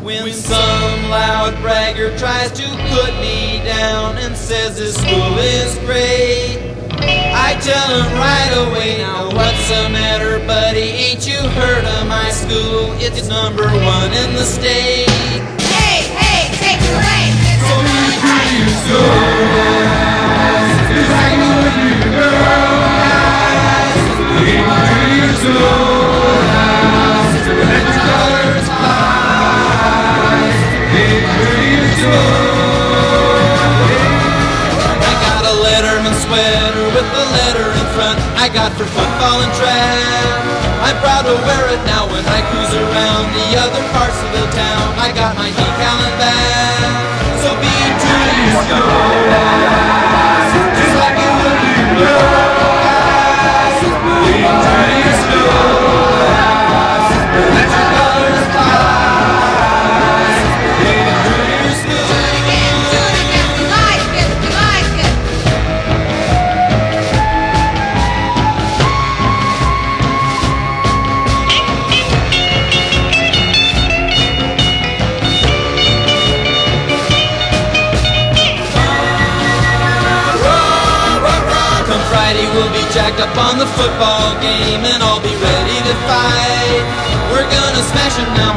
When some loud bragger tries to put me down and says this school is great, I tell him right away, now what's the matter, buddy? Ain't you heard of my school? It's #1 in the state. Hey, hey, take the lane. So many pretty souls, it's like you and you, girl. Ain't pretty souls, let your colors fly. Ain't pretty souls. I got a Letterman sweater with the letter in front I got for football and track. I'm proud to wear it now when I cruise around the other parts of the town. I got my decal and bag, so be true to your guys, just like you would be guys. Be true to your guys, let your colors fly. Be true to your school. Do it again, we like it, we like it. Come Friday we'll be jacked up on the football game and I'll be ready to fight. We're gonna smash 'em now